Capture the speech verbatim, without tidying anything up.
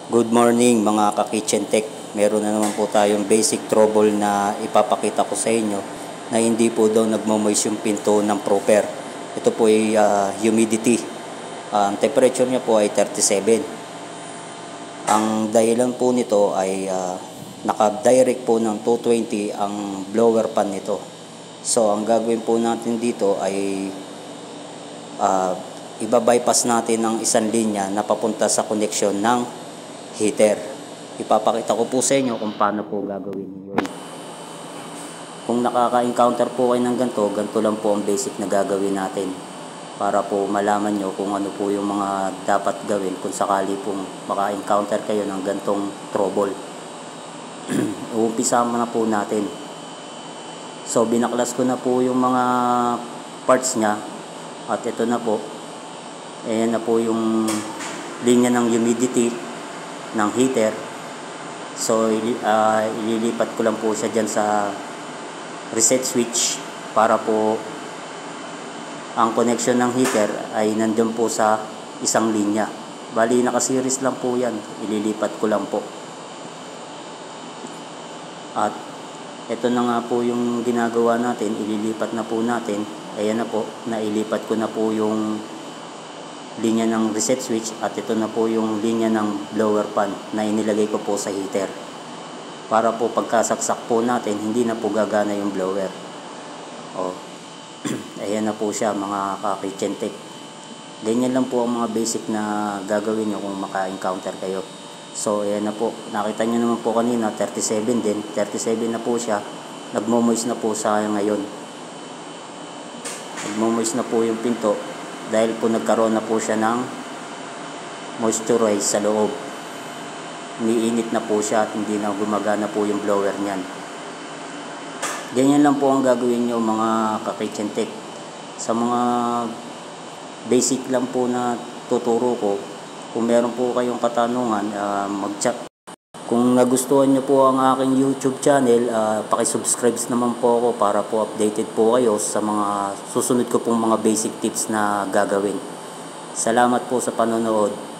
Good morning mga ka-kitchen tech. Meron na naman po tayong basic trouble na ipapakita ko sa inyo na hindi po daw nagmo-moist yung pinto ng proper. Ito po ay uh, humidity. Uh, ang temperature niya po ay thirty-seven. Ang dahilan po nito ay uh, naka-direct po ng two twenty ang blower pan nito. So ang gagawin po natin dito ay uh, iba-bypass natin ng isang linya na papunta sa connection ng heater. Ipapakita ko po sa inyo kung paano po gagawin yun. Kung nakaka-encounter po kayo ng ganito, ganito lang po ang basic na gagawin natin para po malaman nyo kung ano po yung mga dapat gawin kung sakali pong maka-encounter kayo ng gantong trouble. Uumpisa na po natin. So binaklas ko na po yung mga parts nya at ito na po. Ayan na po yung linya ng humidity ng heater. So uh, ililipat ko lang po siya dyan sa reset switch para po ang connection ng heater ay nandun po sa isang linya. Bali naka-series lang po yan, ililipat ko lang po. At ito na nga po yung ginagawa natin, ililipat na po natin. Ayan na po, nailipat ko na po yung linya ng reset switch at ito na po yung linya ng blower pan na inilagay ko po sa heater para po pagkasaksak po natin hindi na po gagana yung blower. Oh. Ayan na po siya mga ka-kitchen tech. Ganyan lang po ang mga basic na gagawin nyo kung maka-encounter kayo. So ayan na po, nakita nyo naman po kanina thirty-seven din, thirty-seven na po siya. Nagmo-moist na po sa ngayon, nagmo-moist na po yung pinto dahil po nagkaroon na po siya ng moisturize sa loob. Umiinit na po siya at hindi na gumagana po yung blower niyan. Ganyan lang po ang gagawin nyo mga ka-kitchen tech. Sa mga basic lang po na tuturo ko, kung meron po kayong katanungan, uh, mag-chat. Kung nagustuhan nyo po ang aking YouTube channel, uh, pakisubscribe naman po ako para po updated po kayo sa mga susunod ko pong mga basic tips na gagawin. Salamat po sa panonood.